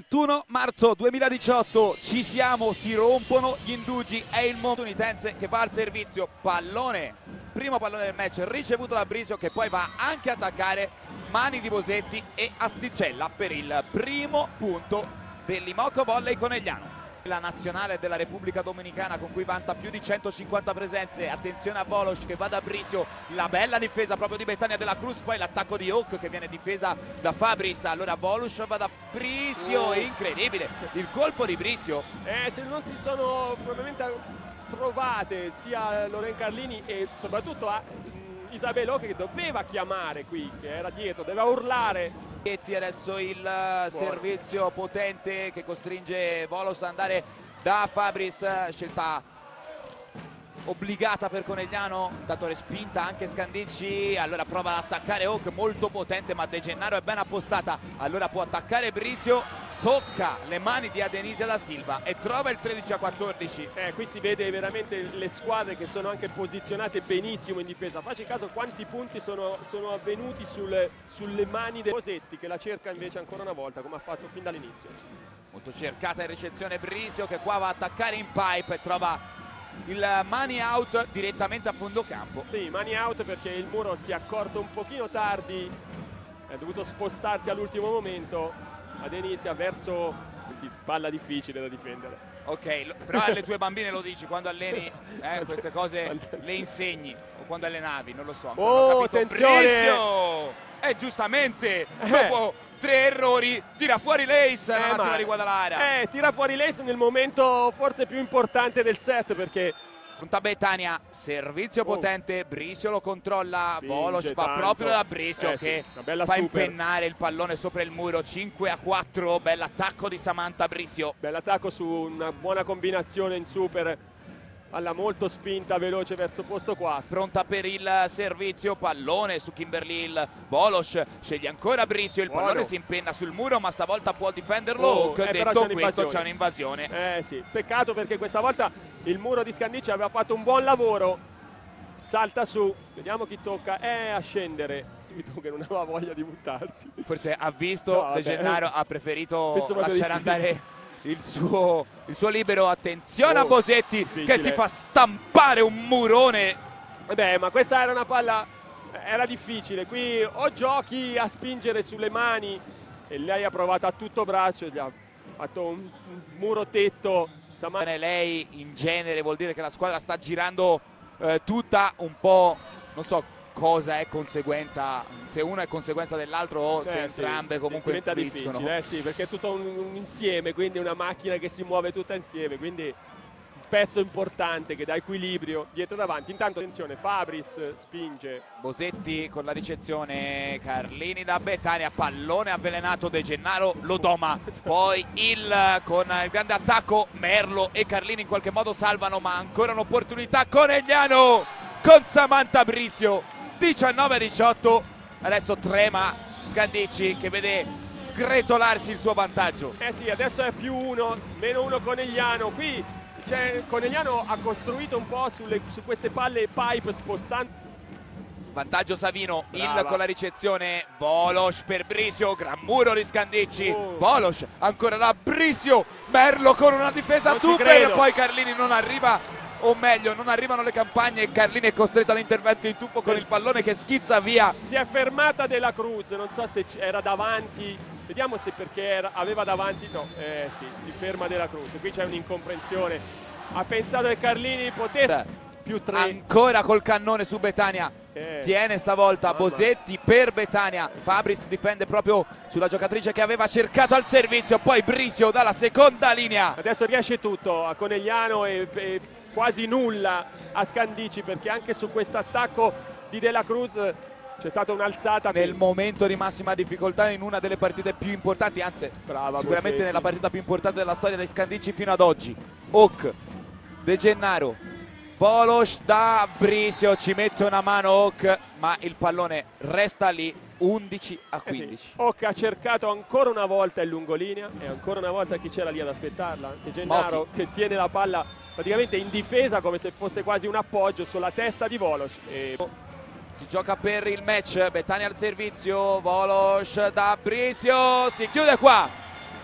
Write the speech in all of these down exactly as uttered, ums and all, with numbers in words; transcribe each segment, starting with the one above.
ventuno marzo duemiladiciotto, ci siamo, si rompono gli indugi, è il momento unitense che va al servizio, pallone, primo pallone del match ricevuto da Brisio che poi va anche a attaccare, mani di Bosetti e asticella per il primo punto dell'Imoco Volley Conegliano. La nazionale della Repubblica Dominicana con cui vanta più di centocinquanta presenze, attenzione a Volos che va da Brisio, la bella difesa proprio di Betania della Cruz, poi l'attacco di Oak che viene difesa da Fabris, allora Volos va da Brisio, oh. Incredibile il colpo di Brisio. Eh, se non si sono probabilmente trovate sia Loren Carlini e soprattutto a Isabella Oak che doveva chiamare qui, che era dietro, doveva urlare. E adesso il Buono. Servizio potente che costringe Volos ad andare da Fabris, scelta obbligata per Conegliano, intanto respinta anche Scandicci, allora prova ad attaccare Oak, molto potente ma De Gennaro è ben appostata, allora può attaccare Brisio, tocca le mani di Adenisia da Silva e trova il tredici a quattordici. Eh, qui si vede veramente le squadre che sono anche posizionate benissimo in difesa. Facci caso quanti punti sono, sono avvenuti sul, sulle mani dei Bosetti, che la cerca invece ancora una volta come ha fatto fin dall'inizio. Molto cercata in ricezione Brisio che qua va a attaccare in pipe e trova il money out direttamente a fondo campo. Sì, money out perché il muro si è accorto un pochino tardi, è dovuto spostarsi all'ultimo momento. Adenisia verso palla difficile da difendere. Ok, però alle tue bambine lo dici quando alleni eh, queste cose, le insegni o quando allenavi, non lo so. Oh, attenzione! Brisio! E giustamente eh. dopo tre errori tira fuori l'Ace eh, la nativa di Guadalajara. Eh, tira fuori l'Ace nel momento forse più importante del set perché punta Betania, servizio oh. potente, Brisio lo controlla, Spinge Volos va tanto. proprio da Brisio eh, che sì, fa super. impennare il pallone sopra il muro, cinque a quattro, bell'attacco di Samantha Brisio. Bell'attacco su una buona combinazione in super, alla molto spinta, veloce verso posto quattro. Pronta per il servizio, pallone su Kimberly Hill, Volos sceglie ancora Brisio, il Buono. pallone si impenna sul muro ma stavolta può difenderlo, oh, che eh, detto questo c'è un'invasione. Eh sì, peccato perché questa volta il muro di Scandicci aveva fatto un buon lavoro, salta su, vediamo chi tocca, è a scendere, subito che non aveva voglia di buttarsi. Forse ha visto, no, De Gennaro ha preferito lasciare andare il suo, il suo libero, attenzione oh, a Bosetti difficile. Che si fa stampare un murone. Vabbè, ma questa era una palla, era difficile, qui o giochi a spingere sulle mani e lei ha provato a tutto braccio, gli ha fatto un, un muro tetto. Lei in genere vuol dire che la squadra sta girando eh, tutta un po', non so cosa è conseguenza, se uno è conseguenza dell'altro o eh, se entrambe sì, comunque diventa difficile, eh, sì, perché è tutto un, un insieme, quindi una macchina che si muove tutta insieme, quindi un pezzo importante che dà equilibrio dietro e davanti. Intanto attenzione, Fabris spinge, Bosetti con la ricezione, Carlini da Betania, pallone avvelenato, De Gennaro lo doma, poi il con il grande attacco Merlo e Carlini in qualche modo salvano, ma ancora un'opportunità Conegliano con Samantha Brisio, diciannove a diciotto, adesso trema Scandicci che vede sgretolarsi il suo vantaggio. Eh sì, adesso è più uno, meno uno Conegliano, qui cioè, Conegliano ha costruito un po' sulle, su queste palle pipe spostando. Vantaggio Savino, il con la ricezione, Volos per Brisio, gran muro di Scandicci, oh. Volos ancora là, Brisio, Merlo con una difesa non super e poi Carlini non arriva, o meglio non arrivano le campagne e Carlini è costretto all'intervento in tuffo con il pallone che schizza via. Si è fermata della Cruz, non so se era davanti, vediamo se perché era, aveva davanti, no, eh sì, si ferma della Cruz, qui c'è un'incomprensione, ha pensato che Carlini potesse... Più tre. Ancora col cannone su Betania, eh. tiene stavolta Mamma. Bosetti per Betania, Fabris difende proprio sulla giocatrice che aveva cercato al servizio, poi Brisio dalla seconda linea. Adesso riesce tutto a Conegliano e, e quasi nulla a Scandicci, perché anche su questo attacco di Dela Cruz c'è stata un'alzata nel momento di massima difficoltà in una delle partite più importanti, anzi Brava, sicuramente Bosetti. Nella partita più importante della storia dei Scandicci fino ad oggi. Oak, De Gennaro, Volos da Brisio, ci mette una mano Oak, ma il pallone resta lì, undici a quindici. Eh sì. Oak ha cercato ancora una volta il lungolinea e ancora una volta chi c'era lì ad aspettarla? De Gennaro che tiene la palla praticamente in difesa come se fosse quasi un appoggio sulla testa di Volos. E... si gioca per il match, Betania al servizio, Volos da Brisio, si chiude qua.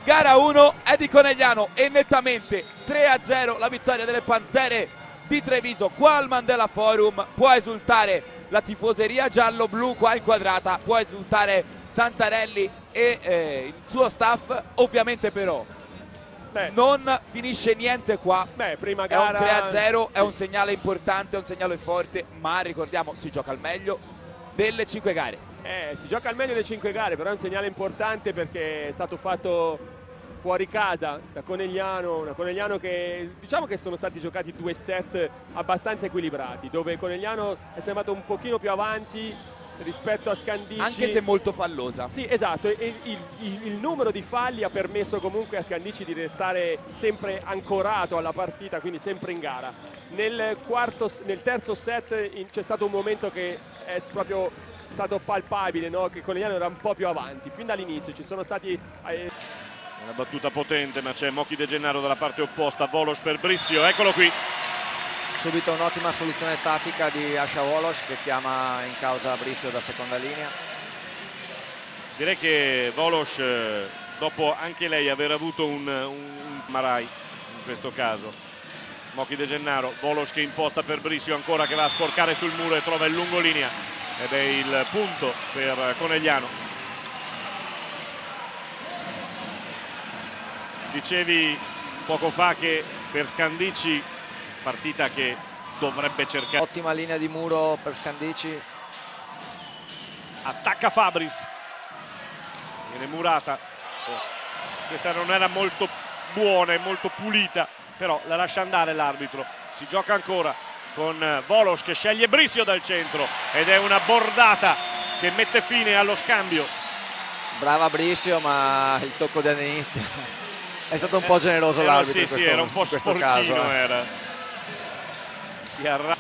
gara uno è di Conegliano e nettamente tre a zero la vittoria delle Pantere di Treviso. Qua al Mandela Forum può esultare la tifoseria giallo-blu qua inquadrata, può esultare Santarelli e eh, il suo staff. Ovviamente però Beh. non finisce niente qua. Beh, prima gara... È un tre a zero, è un segnale importante, è un segnale forte, ma ricordiamo si gioca al meglio delle cinque gare. Eh, si gioca al meglio delle cinque gare, però è un segnale importante perché è stato fatto fuori casa da Conegliano, una Conegliano che diciamo che sono stati giocati due set abbastanza equilibrati, dove Conegliano è sembrato un pochino più avanti rispetto a Scandicci, anche se molto fallosa. Sì, esatto, e il, il, il numero di falli ha permesso comunque a Scandicci di restare sempre ancorato alla partita, quindi sempre in gara. Nel, quarto, nel terzo set c'è stato un momento che è proprio stato palpabile, no? Che Conegliano era un po' più avanti fin dall'inizio. Ci sono stati eh... una battuta potente, ma c'è Mochi De Gennaro dalla parte opposta. Volos per Brissio, eccolo qui. Subito un'ottima soluzione tattica di Asha Volos che chiama in causa Brissio da seconda linea. Direi che Volos, dopo anche lei aver avuto un, un Marai in questo caso. Mochi De Gennaro, Volos che imposta per Brissio, ancora che va a sporcare sul muro e trova il lungolinea ed è il punto per Conegliano. Dicevi poco fa che per Scandicci partita che dovrebbe cercare. Ottima linea di muro per Scandicci. Attacca Fabris, viene murata. Questa non era molto buona e molto pulita, però la lascia andare l'arbitro. Si gioca ancora con Volos che sceglie Brissio dal centro ed è una bordata che mette fine allo scambio. Brava Brissio, ma il tocco dall'inizio è stato un po' generoso eh, l'arbitro. No, sì, in questo, sì, era un po' in questo sporchino, caso, eh. era. Si arrabbia.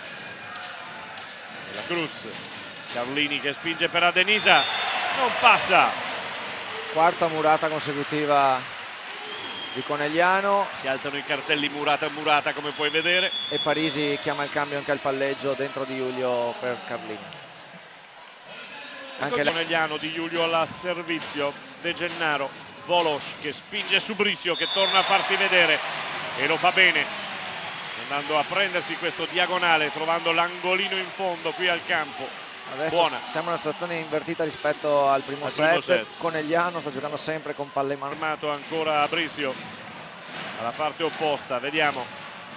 La Cruz, Carlini che spinge per Adenisa, non passa. Quarta murata consecutiva di Conegliano. Si alzano i cartelli murata murata, come puoi vedere. E Parisi chiama il cambio anche al palleggio dentro di Giulio per Carlini. Anche Conegliano di Giulio alla servizio. De Gennaro, Volos che spinge su Brissio che torna a farsi vedere e lo fa bene, andando a prendersi questo diagonale, trovando l'angolino in fondo qui al campo. Adesso buona. Siamo in una situazione invertita rispetto al primo, al set. primo set. Conegliano sta giocando sempre con palle in mano. Fermato ancora a Brissio alla parte opposta, vediamo.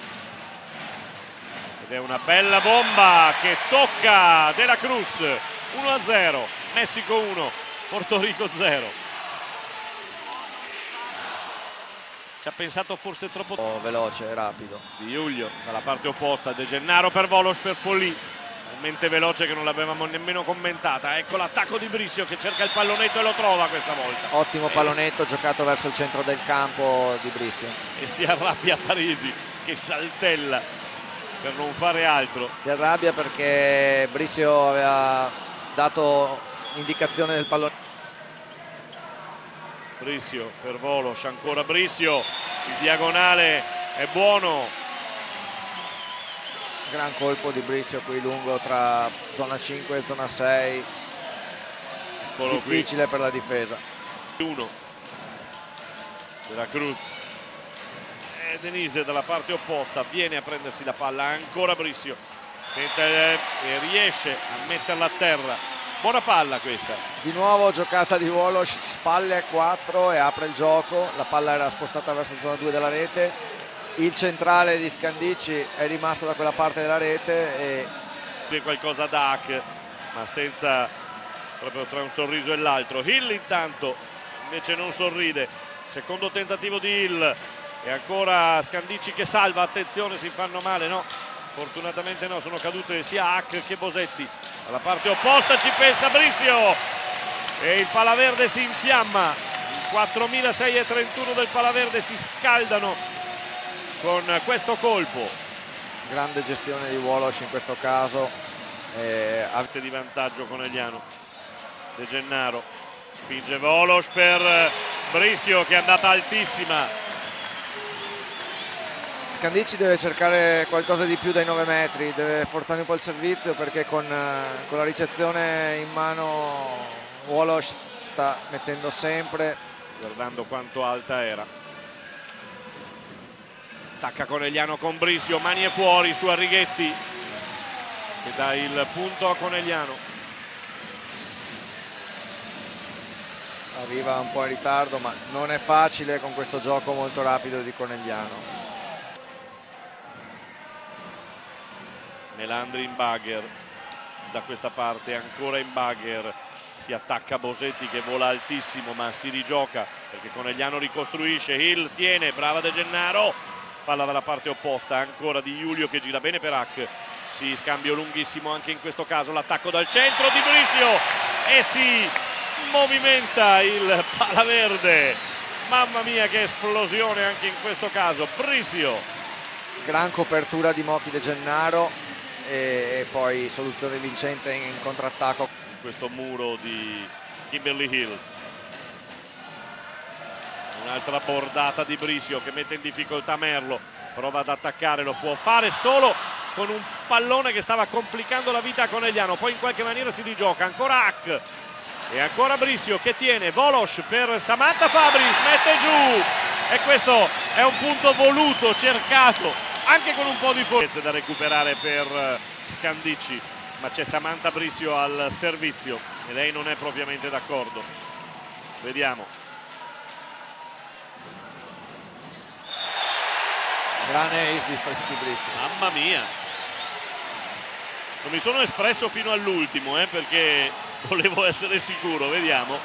Ed è una bella bomba che tocca De La Cruz. Uno a zero, Messico uno, Porto Rico zero. Ci ha pensato forse troppo oh, veloce, rapido. Di Giulio dalla parte opposta, De Gennaro per Volos per Folli, talmente veloce che non l'avevamo nemmeno commentata. Ecco l'attacco di Brissio che cerca il pallonetto e lo trova questa volta. Ottimo pallonetto giocato verso il centro del campo di Brissio. E si arrabbia Parisi che saltella per non fare altro. Si arrabbia perché Brissio aveva dato indicazione del pallone. Brissio per Volos, ancora Brissio, il diagonale è buono. Gran colpo di Brissio qui lungo tra zona cinque e zona sei. Eccolo difficile qui. Per la difesa. Uno della Cruz e Denise dalla parte opposta viene a prendersi la palla, ancora Brissio tenta e riesce a metterla a terra. Buona palla questa. Di nuovo giocata di Volos, spalle a quattro e apre il gioco. La palla era spostata verso zona due della rete. Il centrale di Scandicci è rimasto da quella parte della rete e qualcosa da hack, ma senza, proprio tra un sorriso e l'altro. Hill intanto invece non sorride. Secondo tentativo di Hill e ancora Scandicci che salva. Attenzione, si fanno male, no? Fortunatamente no, sono cadute sia Hack che Bosetti. Alla parte opposta ci pensa Brissio e il Palaverde si infiamma. I quattromilaseicentotrentuno del Palaverde si scaldano con questo colpo. Grande gestione di Volos in questo caso. Eh, Avze di vantaggio Conegliano. De Gennaro spinge Volos per Brissio che è andata altissima. Scandicci deve cercare qualcosa di più dai nove metri, deve forzare un po' il servizio perché con, con la ricezione in mano Volos sta mettendo sempre guardando quanto alta era. Attacca Conegliano con Brisio, mani e fuori su Arrighetti che dà il punto a Conegliano. Arriva un po' in ritardo, ma non è facile con questo gioco molto rapido di Conegliano. Melandri in bagger, da questa parte ancora in bagger, si attacca Bosetti che vola altissimo ma si rigioca perché Conegliano ricostruisce, Hill tiene, brava De Gennaro, palla dalla parte opposta ancora di Giulio che gira bene per Hack, si scambio lunghissimo anche in questo caso, l'attacco dal centro di Brisio e si movimenta il palaverde, mamma mia che esplosione anche in questo caso. Brisio, gran copertura di Mochi De Gennaro e poi soluzione vincente in contrattacco. Questo muro di Kimberly Hill, un'altra bordata di Brisio che mette in difficoltà Merlo, prova ad attaccare, lo può fare solo con un pallone che stava complicando la vita a Conegliano, poi in qualche maniera si rigioca, ancora Hack e ancora Brisio che tiene, Volos per Samantha Fabris, mette giù e questo è un punto voluto, cercato anche con un po' di forza da recuperare per Scandicci, ma c'è Samantha Brisio al servizio e lei non è propriamente d'accordo. Vediamo. Grande ace di Brisio. Mamma mia. Non mi sono espresso fino all'ultimo eh, perché volevo essere sicuro, vediamo.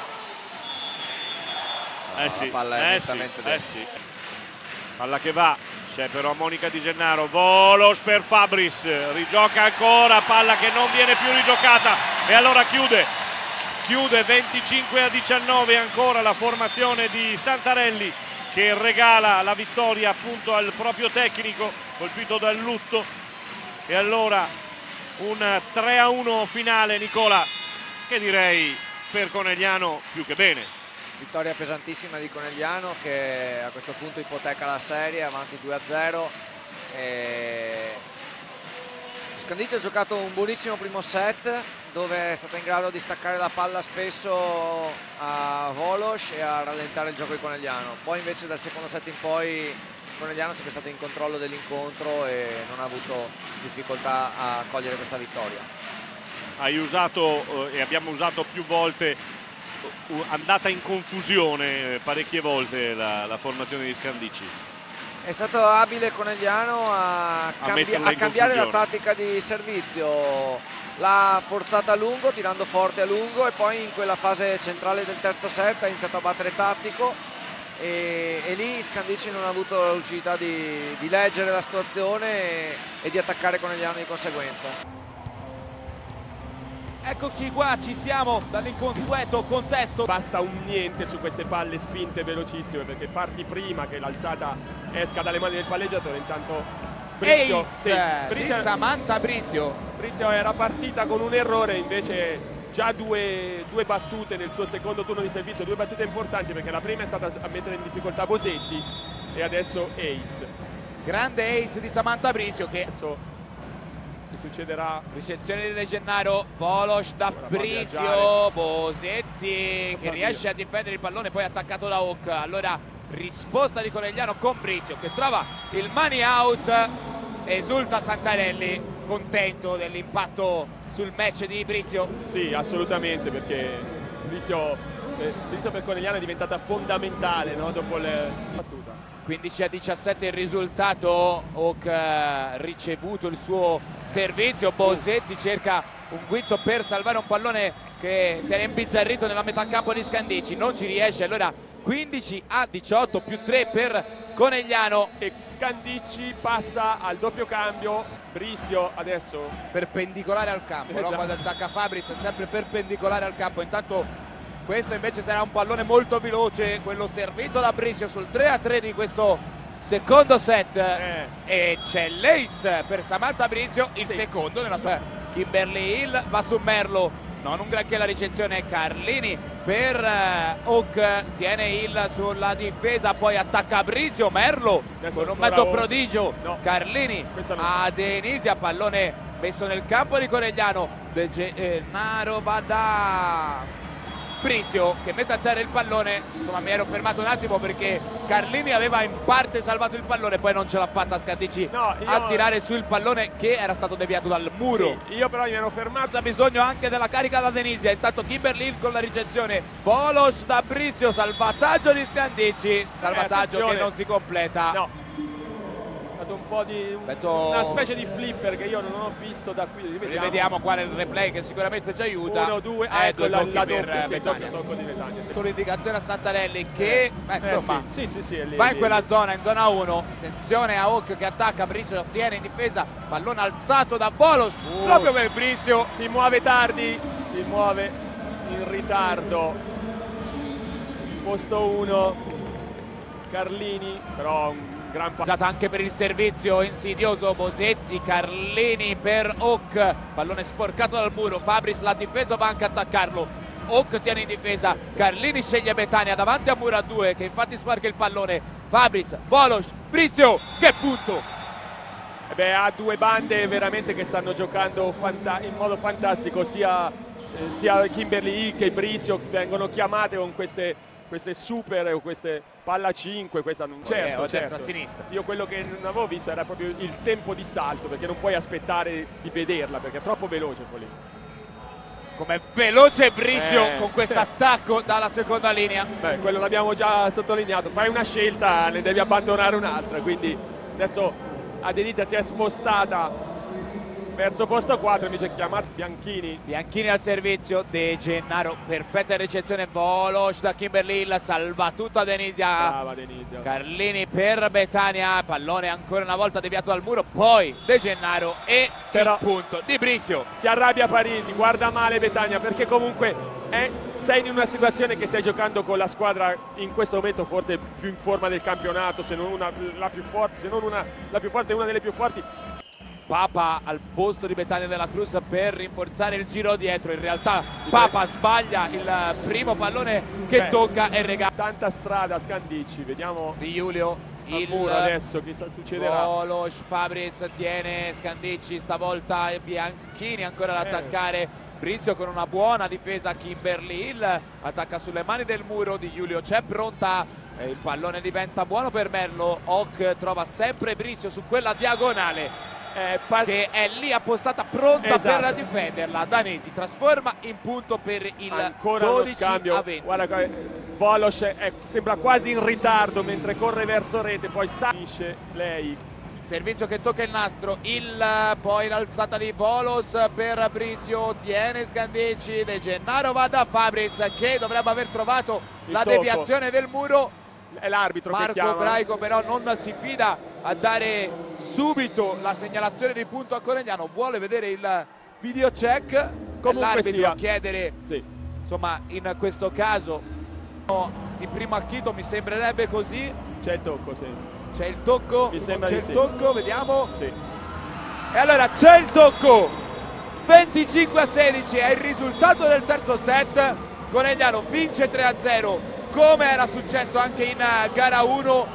No, eh sì, la palla è eh nettamente sì, eh sì. Palla che va, c'è però Monica Di Gennaro, Volos per Fabris, rigioca ancora, palla che non viene più rigiocata e allora chiude, chiude venticinque a diciannove ancora la formazione di Santarelli che regala la vittoria appunto al proprio tecnico colpito dal lutto e allora un tre a uno finale, Nicola, che direi per Conegliano più che bene. Vittoria pesantissima di Conegliano che a questo punto ipoteca la serie, avanti due a zero. E... Scandicci ha giocato un buonissimo primo set dove è stata in grado di staccare la palla spesso a Volos e a rallentare il gioco di Conegliano. Poi invece dal secondo set in poi Conegliano è sempre stato in controllo dell'incontro e non ha avuto difficoltà a cogliere questa vittoria. Hai usato eh, e abbiamo usato più volte andata in confusione parecchie volte la, la formazione di Scandicci. È stato abile Conegliano a, A cambi a cambiare la tattica di servizio, l'ha forzata a lungo tirando forte a lungo e poi in quella fase centrale del terzo set ha iniziato a battere tattico e, e lì Scandicci non ha avuto la lucidità di, di leggere la situazione e, e di attaccare Conegliano di conseguenza. Eccoci qua, ci siamo dall'inconsueto contesto. Basta un niente su queste palle spinte velocissime perché parti prima che l'alzata esca dalle mani del palleggiatore. Intanto Brisio, Ace sì, Brisio, di Samantha Brisio. Brisio era partita con un errore, invece già due, due battute nel suo secondo turno di servizio, due battute importanti perché la prima è stata a mettere in difficoltà Bosetti e adesso Ace. Grande ace di Samantha Brisio che Adesso succederà, ricezione di De Gennaro, Volos da Brisio, Bosetti che riesce a difendere il pallone, poi attaccato da Hack. Allora risposta di Conegliano con Brisio che trova il money out, esulta Santarelli contento dell'impatto sul match di Brisio. Sì, assolutamente, perché Brisio, eh, Brisio per Conegliano è diventata fondamentale, no? Dopo le battuta. quindici a diciassette il risultato. Hack ha ricevuto il suo servizio, Bosetti cerca un guizzo per salvare un pallone che si era imbizzarrito nella metà campo di Scandicci, non ci riesce, allora quindici a diciotto più tre per Conegliano e Scandicci passa al doppio cambio. Brisio adesso perpendicolare al campo, esatto. No? Quando attacca Fabris è sempre perpendicolare al campo, intanto questo invece sarà un pallone molto veloce, quello servito da Brisio sul tre a tre di questo secondo set eh. e c'è l'ace per Samantha Brisio, il sì. secondo nella sua. Kimberly Hill va su Merlo, non un granché la ricezione, Carlini per Hack, tiene Hill sulla difesa, poi attacca Brisio, Merlo adesso con un mezzo prodigio, no. Carlini a Denisia, pallone messo nel campo di Conegliano, De Gennaro va da Brisio che mette a terra il pallone. Insomma, mi ero fermato un attimo perché Carlini aveva in parte salvato il pallone, poi non ce l'ha fatta Scandici no, io... a tirare sul pallone che era stato deviato dal muro. Sì, io però mi ero fermato. Ha bisogno anche della carica da Denisia. Intanto Kimberly Hill con la ricezione, Volos da Brisio, salvataggio di Scandici, salvataggio eh, che non si completa. No, un po' di un, Penso... una specie di flipper che io non ho visto da qui. Rivediamo, rivediamo qua nel replay che sicuramente ci aiuta. Uno, due, ah, eh, ecco la, la per doppia, sì, Betania. doppio tocco di Betania, sì. Sull'indicazione a Santarelli che eh, eh, insomma sì, sì, sì, sì, lì, va in lì, quella lì. zona, in zona uno. Attenzione a Hawk che attacca, Brisio ottiene in difesa, pallone alzato da Volos uh, proprio per Brisio. Si muove tardi, si muove in ritardo. Posto uno Carlini, però un gran Usata anche per il servizio insidioso Bosetti, Carlini per Hawk, pallone sporcato dal muro, Fabris l'ha difeso, va anche a attaccarlo, Hawk tiene in difesa, Carlini sceglie Betania davanti a muro a due che infatti sparca il pallone, Fabris, Volos, Brisio, che punto! Eh beh, ha due bande veramente che stanno giocando in modo fantastico, sia, eh, sia Kimberly Hill che Brisio vengono chiamate con queste queste super o queste palla cinque, questa non certo, eh, certo. destra a sinistra. Io quello che non avevo visto era proprio il tempo di salto, perché non puoi aspettare di vederla perché è troppo veloce quello lì. Come veloce Brisio eh, con questo attacco dalla seconda linea. Beh, quello l'abbiamo già sottolineato, fai una scelta, ne devi abbandonare un'altra, quindi adesso Adenizia si è spostata verso posto quattro, invece chiamato Bianchini. Bianchini al servizio, De Gennaro, perfetta ricezione, Volos da Kimberly Hill, salva tutto a Denisia. Brava Denisia. Carlini per Betania, pallone ancora una volta deviato dal muro, poi De Gennaro e Però il punto di Brisio. Si arrabbia Parisi, guarda male Betania perché comunque è, sei in una situazione che stai giocando con la squadra in questo momento forse più in forma del campionato, se non una, la più forte, se non una, la più forte, una delle più forti. Papa al posto di Betania della Cruz per rinforzare il giro dietro, in realtà Papa sbaglia il primo pallone che Beh, tocca e regala. Tanta strada Scandici, vediamo Di Giulio il muro adesso che succederà. Volos, Fabris tiene Scandici, stavolta Bianchini ancora ad attaccare. Eh. Brisio con una buona difesa, Kimberly Hill attacca sulle mani del muro, Di Giulio c'è pronta, eh, il pallone diventa buono per Merlo, Hawk trova sempre Brisio su quella diagonale. Eh, che è lì appostata pronta esatto. per difenderla. Danesi trasforma in punto per il ancora dodici uno scambio. a venti. Guarda, Volos è, sembra quasi in ritardo mentre corre verso rete, poi finisce lei. Servizio che tocca il nastro, il poi l'alzata di Volos per Brisio, tiene Scandici, De Gennaro va da Fabris che dovrebbe aver trovato il la tocco. deviazione del muro. È l'arbitro che Marco chiama. Braico però non si fida a dare subito la segnalazione di punto a Conegliano, vuole vedere il video check, l'arbitro a chiedere sì. insomma in questo caso di primo acchito mi sembrerebbe così. C'è il tocco, sì. C'è il tocco, mi sembra c'è di il sì. tocco, vediamo. Sì. E allora c'è il tocco, venticinque a sedici è il risultato del terzo set, Conegliano vince tre a zero. Come era successo anche in gara uno,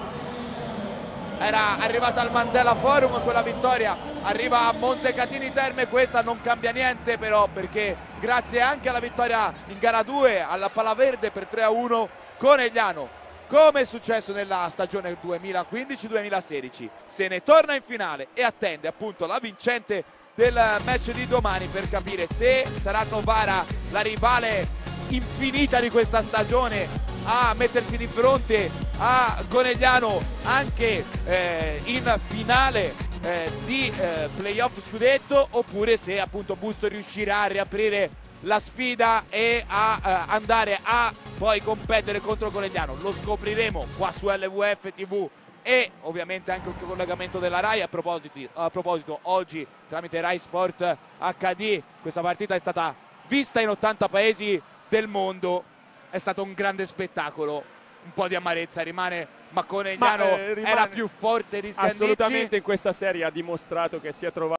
era arrivata al Mandela Forum quella vittoria, arriva a Montecatini Terme, questa non cambia niente però perché grazie anche alla vittoria in gara due alla Palaverde per tre a uno, Conegliano, come è successo nella stagione duemilaquindici duemilasedici, se ne torna in finale e attende appunto la vincente del match di domani per capire se sarà Novara la rivale infinita di questa stagione a mettersi di fronte a Conegliano anche eh, in finale eh, di eh, playoff scudetto, oppure se appunto Busto riuscirà a riaprire la sfida e a eh, andare a poi competere contro Conegliano. Lo scopriremo qua su L V F T V e ovviamente anche un collegamento della Rai. A proposito, a proposito oggi tramite Rai Sport H D questa partita è stata vista in ottanta paesi del mondo, è stato un grande spettacolo, un po' di amarezza rimane, ma Conegliano ma, eh, rimane... era più forte di Scandici. Assolutamente in questa serie ha dimostrato che si è trovato